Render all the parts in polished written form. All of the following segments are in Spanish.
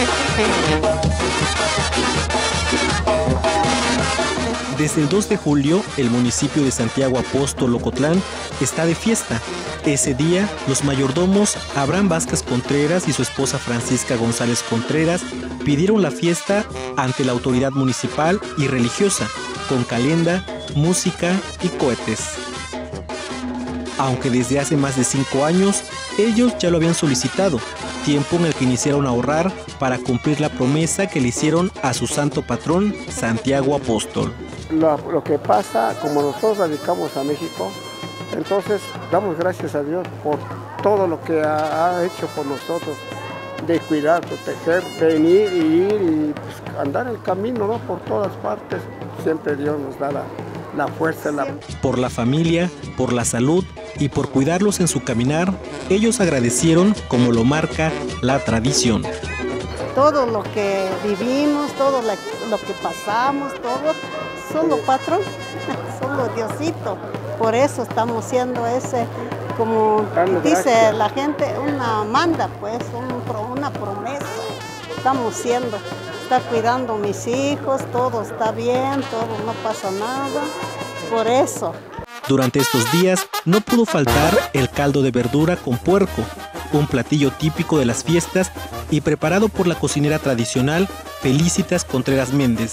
Desde el 2 de julio, el municipio de Santiago Apóstol Ocotlán está de fiesta. Ese día, los mayordomos Abraham Vázquez Contreras y su esposa Francisca González Contreras pidieron la fiesta ante la autoridad municipal y religiosa, con calenda, música y cohetes. Aunque desde hace más de 5 años, ellos ya lo habían solicitado, tiempo en el que iniciaron a ahorrar para cumplir la promesa que le hicieron a su santo patrón, Santiago Apóstol. Lo que pasa, como nosotros radicamos a México, entonces damos gracias a Dios por todo lo que ha hecho por nosotros, de cuidar, proteger, venir y ir y pues, andar el camino, ¿no? Por todas partes. Siempre Dios nos da la fuerza. Por la familia, por la salud y por cuidarlos en su caminar, ellos agradecieron como lo marca la tradición. Todo lo que vivimos, todo lo que pasamos, todo, solo patrón, solo Diosito. Por eso estamos siendo ese, como dice la gente, una manda, pues, una promesa. Estamos siendo, está cuidando a mis hijos, todo está bien, todo, no pasa nada, por eso. Durante estos días no pudo faltar el caldo de verdura con puerco, un platillo típico de las fiestas y preparado por la cocinera tradicional Felicitas Contreras Méndez.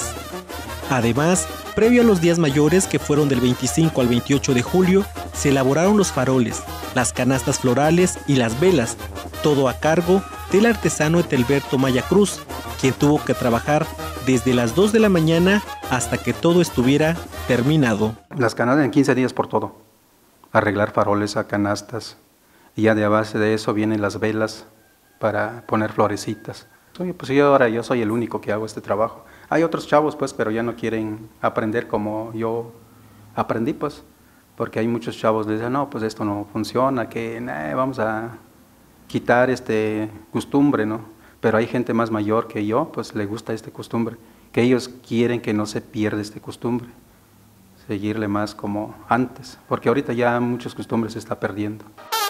Además, previo a los días mayores que fueron del 25 al 28 de julio, se elaboraron los faroles, las canastas florales y las velas, todo a cargo del artesano Etelberto Maya Cruz, quien tuvo que trabajar desde las 2 de la mañana hasta que todo estuviera terminado. Las canastas en 15 días por todo, arreglar faroles a canastas, y ya de base de eso vienen las velas para poner florecitas. Pues yo soy el único que hago este trabajo. Hay otros chavos pues, pero ya no quieren aprender como yo aprendí pues, porque hay muchos chavos que dicen, no, pues esto no funciona, que vamos a quitar costumbre, ¿no? Pero hay gente más mayor que yo, pues le gusta esta costumbre, que ellos quieren que no se pierda esta costumbre, seguirle más como antes, porque ahorita ya muchas costumbres se está perdiendo.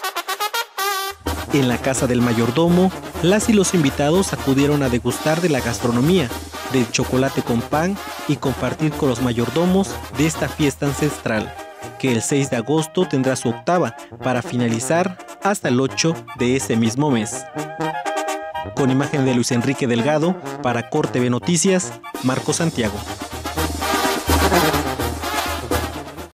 En la casa del mayordomo, las y los invitados acudieron a degustar de la gastronomía, del chocolate con pan y compartir con los mayordomos de esta fiesta ancestral, que el 6 de agosto tendrá su octava para finalizar hasta el 8 de ese mismo mes. Con imagen de Luis Enrique Delgado, para Cor TV Noticias, Marco Santiago.